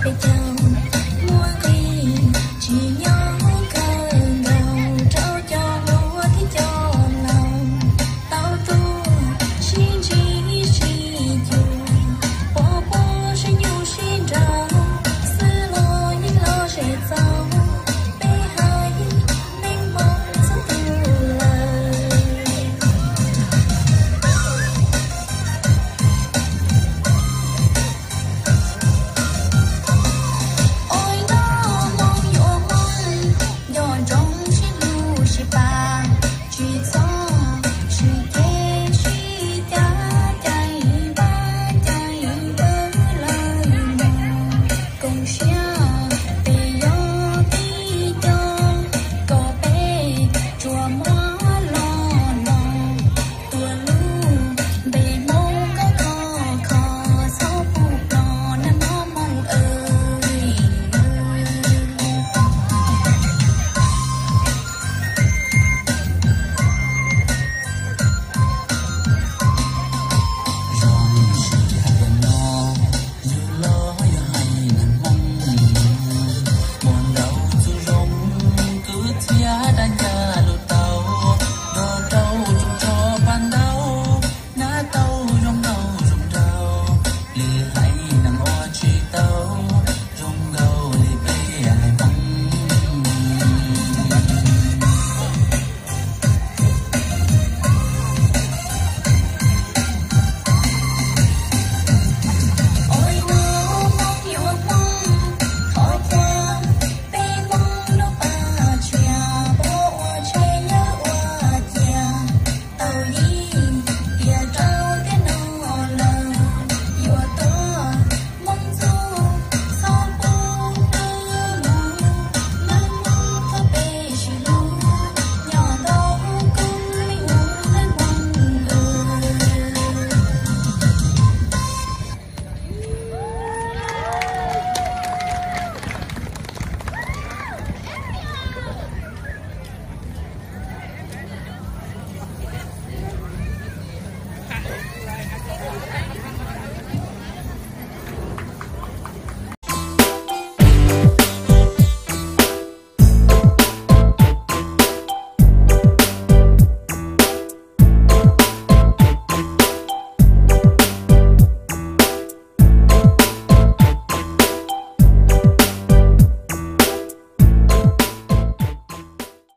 phải chào mỗi khi chỉ nhớ cơn đau trao cho lúa thì cho lòng tao tua xin chỉ chùa bỏ bỏ sẽ nhu xin trao sự lo những lo sẽ giàu bé hai mênh mông rất yêu lời ôi nó mong yêu mong nhọn trong xin lưu sĩ ba chỉ cho chỉ kê chỉ ta chạy ba chạy bơ lời mong cùng